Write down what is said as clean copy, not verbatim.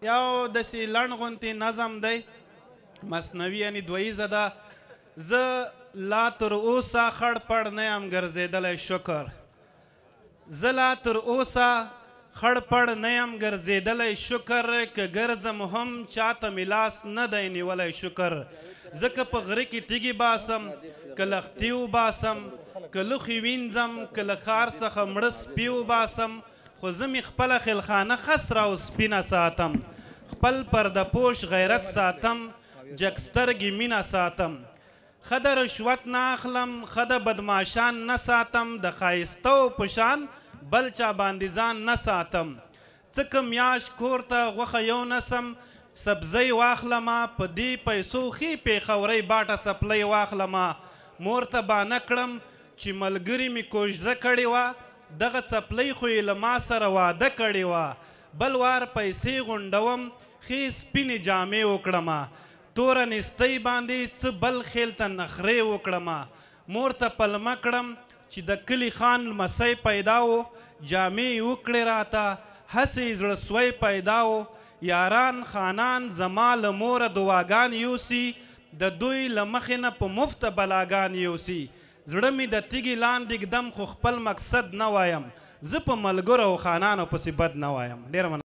یو داسې لنډ غوندې نظم دی مثنوي یعنې دوییزه ده زه لا تر اوسه خړ پړ نه یم ګرځېدلی شکر زه لا تر اوسه خړ پړ نه یم ګرځېدلی شکر که ګرځم هم چاته مې لاس نه دی نیولی شکر زه که په غره کې تیږې باسم که لښتي وباسم که لوښي وینځم که له ښار څخه مړه سپي وباسم خو زه مې خپله خلخانه خسره او سپینه ساتم خپل پرده پوش غیرت ساتم جګ سترګې مینه ساتم ښه د رشوت نه اخلم ښه د بدماشان نه ساتم د ښایستهو په شان بل چا باندې ځان نه ساتم څه که میاشت کور ته غوښه یو نسم سبزی واخلمه په دې پیسو ښې پېښورۍ باټه څپلۍ واخلمه مور ته بانه کړم چې ملګري مې کوژده کړې وه دغه څپلۍ خو یې له ما سره واده کړې وه بل وار پیسې غونډوم ښې سپینې جامې وکړمه توره نستۍ باندې څه بل خیل ته نخرې وکړمه مور ته پلمه کړم چې د کلي خان لمسی پیدا و جامې یې وکړې راته هسې زړه سوی پیدا و یاران خانان زما له موره دعاګان یوسي د دوی له مخې نه په مفته بلاګان یوسي زړه مې د تیږې لاندې ږدم خو خپل مقصد نه وایم زه په ملګرو او خانانو پسې بد نه وایم ډېره